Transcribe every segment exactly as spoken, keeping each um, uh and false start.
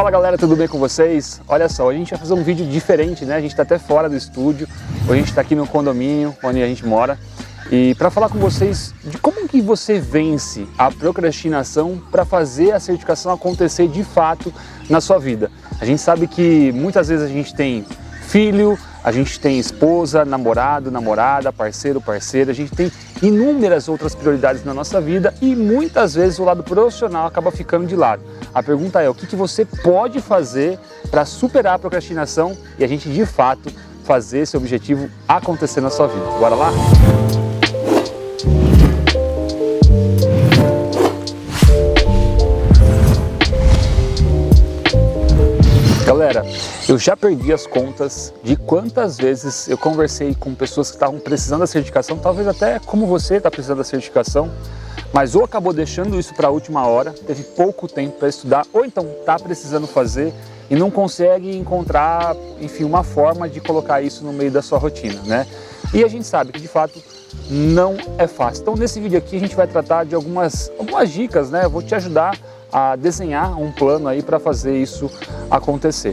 Fala galera, tudo bem com vocês? Olha só, a gente vai fazer um vídeo diferente, né? A gente está até fora do estúdio, a gente está aqui no condomínio onde a gente mora e para falar com vocês de como que você vence a procrastinação para fazer a certificação acontecer de fato na sua vida. A gente sabe que muitas vezes a gente tem filho, a gente tem esposa, namorado, namorada, parceiro, parceira, a gente tem inúmeras outras prioridades na nossa vida e muitas vezes o lado profissional acaba ficando de lado. A pergunta é, o que que você pode fazer para superar a procrastinação e a gente de fato fazer esse objetivo acontecer na sua vida? Bora lá? Galera, eu já perdi as contas de quantas vezes eu conversei com pessoas que estavam precisando da certificação, talvez até como você está precisando da certificação, mas ou acabou deixando isso para a última hora, teve pouco tempo para estudar, ou então está precisando fazer e não consegue encontrar, enfim, uma forma de colocar isso no meio da sua rotina, né? E a gente sabe que de fato não é fácil. Então nesse vídeo aqui a gente vai tratar de algumas, algumas dicas, né? Eu vou te ajudar a desenhar um plano aí para fazer isso acontecer.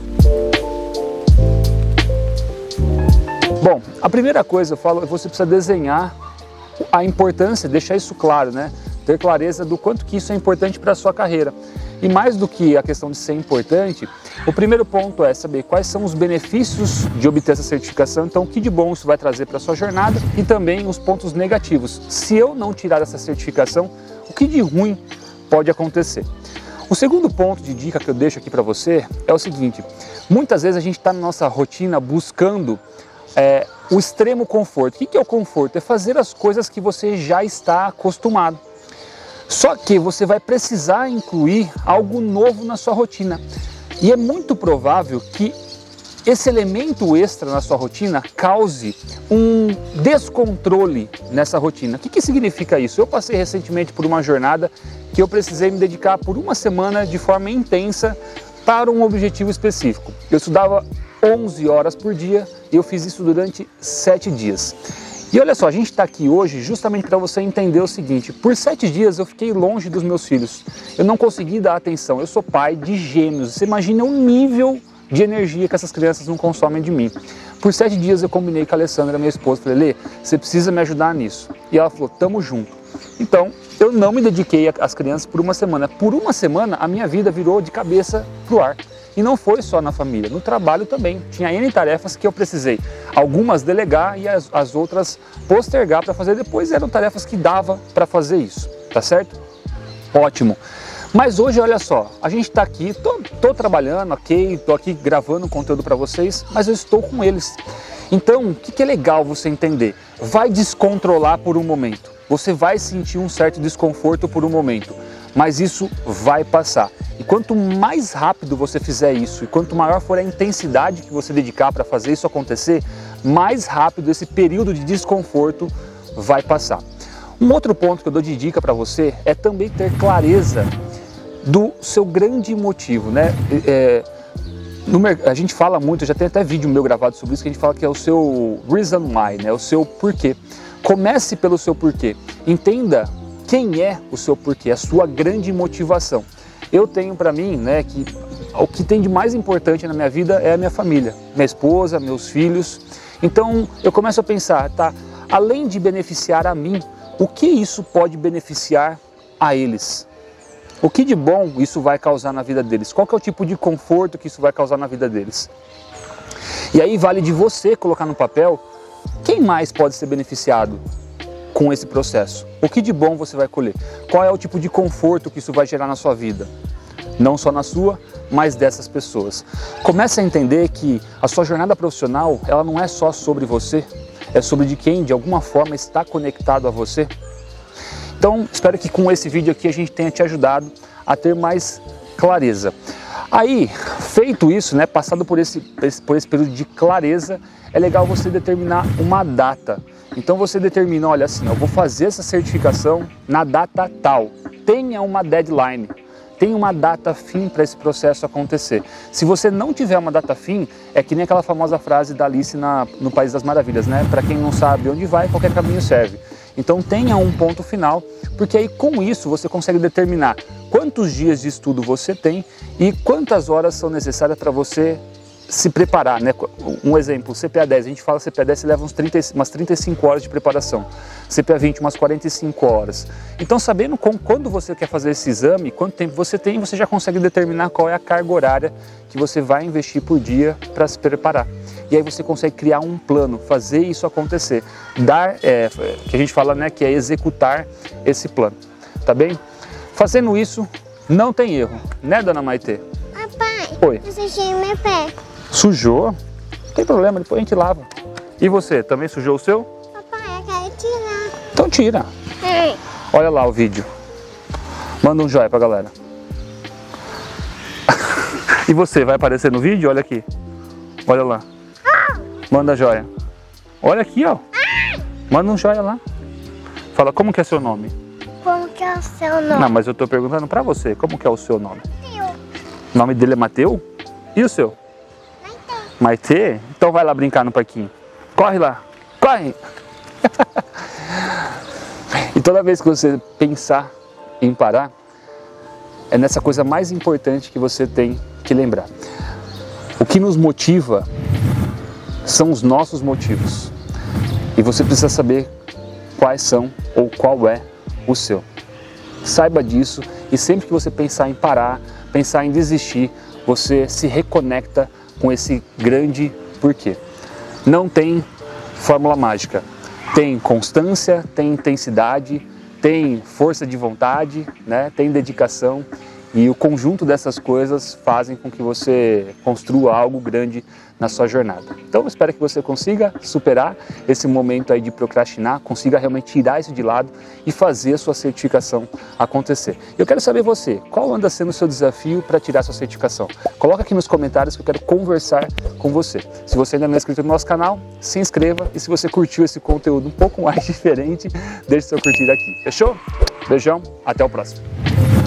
Bom, a primeira coisa eu falo é que você precisa desenhar a importância, deixar isso claro, né? Ter clareza do quanto que isso é importante para a sua carreira. E mais do que a questão de ser importante, o primeiro ponto é saber quais são os benefícios de obter essa certificação, então o que de bom isso vai trazer para a sua jornada e também os pontos negativos. Se eu não tirar essa certificação, o que de ruim pode acontecer? O segundo ponto de dica que eu deixo aqui para você é o seguinte: muitas vezes a gente está na nossa rotina buscando é, o extremo conforto. O que é o conforto? É fazer as coisas que você já está acostumado. Só que você vai precisar incluir algo novo na sua rotina. E é muito provável que esse elemento extra na sua rotina cause um descontrole nessa rotina. O que que significa isso? Eu passei recentemente por uma jornada que eu precisei me dedicar por uma semana de forma intensa para um objetivo específico. Eu estudava onze horas por dia e eu fiz isso durante sete dias. E olha só, a gente está aqui hoje justamente para você entender o seguinte: por sete dias eu fiquei longe dos meus filhos. Eu não consegui dar atenção. Eu sou pai de gêmeos. Você imagina o nível de energia que essas crianças não consomem de mim. Por sete dias eu combinei com a Alessandra, minha esposa, falei: Lê, você precisa me ajudar nisso. E ela falou: tamo junto. Então, eu não me dediquei às crianças por uma semana. Por uma semana, a minha vida virou de cabeça pro ar. E não foi só na família, no trabalho também. Tinha N tarefas que eu precisei, algumas delegar e as, as outras postergar para fazer depois. Eram tarefas que dava para fazer isso, tá certo? Ótimo. Mas hoje, olha só, a gente está aqui, tô, tô trabalhando, ok, tô aqui gravando conteúdo para vocês, mas eu estou com eles. Então, o que, que é legal você entender? Vai descontrolar por um momento. Você vai sentir um certo desconforto por um momento, mas isso vai passar. E quanto mais rápido você fizer isso, e quanto maior for a intensidade que você dedicar para fazer isso acontecer, mais rápido esse período de desconforto vai passar. Um outro ponto que eu dou de dica para você é também ter clareza do seu grande motivo, né? É, no, a gente fala muito, já tem até vídeo meu gravado sobre isso, que a gente fala que é o seu reason why, né? O seu porquê. Comece pelo seu porquê. Entenda quem é o seu porquê, a sua grande motivação. Eu tenho para mim, né, que o que tem de mais importante na minha vida é a minha família, minha esposa, meus filhos. Então eu começo a pensar, tá? Além de beneficiar a mim, o que isso pode beneficiar a eles? O que de bom isso vai causar na vida deles? Qual que é o tipo de conforto que isso vai causar na vida deles? E aí vale de você colocar no papel quem mais pode ser beneficiado com esse processo. O que de bom você vai colher? Qual é o tipo de conforto que isso vai gerar na sua vida? Não só na sua, mas dessas pessoas. Comece a entender que a sua jornada profissional, ela não é só sobre você, é sobre de quem de alguma forma está conectado a você. Então, espero que com esse vídeo aqui a gente tenha te ajudado a ter mais clareza. Aí, feito isso, né, passado por esse, por esse período de clareza, é legal você determinar uma data. Então você determina, olha assim, eu vou fazer essa certificação na data tal. Tenha uma deadline, tenha uma data fim para esse processo acontecer. Se você não tiver uma data fim, é que nem aquela famosa frase da Alice na, no País das Maravilhas, né? Para quem não sabe onde vai, qualquer caminho serve. Então tenha um ponto final, porque aí com isso você consegue determinar quantos dias de estudo você tem e quantas horas são necessárias para você se preparar, né? Um exemplo, C P A dez, a gente fala C P A dez, você leva uns trinta, umas trinta e cinco horas de preparação, C P A vinte, umas quarenta e cinco horas. Então, sabendo com, quando você quer fazer esse exame, quanto tempo você tem, você já consegue determinar qual é a carga horária que você vai investir por dia para se preparar. E aí você consegue criar um plano, fazer isso acontecer, dar, é, que a gente fala, né, que é executar esse plano, tá bem? Fazendo isso, não tem erro, né, dona Maitê? Papai, oi. Eu sujei meu pé. Sujou? Não tem problema, depois a gente lava. E você, também sujou o seu? Papai, eu quero tirar. Então tira. Ei. Olha lá o vídeo. Manda um joinha pra galera. E você, vai aparecer no vídeo? Olha aqui. Olha lá. Manda joia. Olha aqui, ó. Manda um joia lá. Fala, como que é seu nome? Como que é o seu nome? Não, mas eu tô perguntando pra você, como que é o seu nome? Eu. O nome dele é Mateu? E o seu? Maitê? Então vai lá brincar no parquinho. Corre lá. Corre! E toda vez que você pensar em parar, é nessa coisa mais importante que você tem que lembrar. O que nos motiva são os nossos motivos. E você precisa saber quais são ou qual é o seu. Saiba disso e sempre que você pensar em parar, pensar em desistir, você se reconecta com esse grande porquê. Não tem fórmula mágica. Tem constância, tem intensidade, tem força de vontade, né? Tem dedicação. E o conjunto dessas coisas fazem com que você construa algo grande na sua jornada. Então eu espero que você consiga superar esse momento aí de procrastinar, consiga realmente tirar isso de lado e fazer a sua certificação acontecer. Eu quero saber você, qual anda sendo o seu desafio para tirar sua certificação? Coloca aqui nos comentários que eu quero conversar com você. Se você ainda não é inscrito no nosso canal, se inscreva e se você curtiu esse conteúdo um pouco mais diferente, deixe seu curtir aqui. Fechou? Beijão, até o próximo.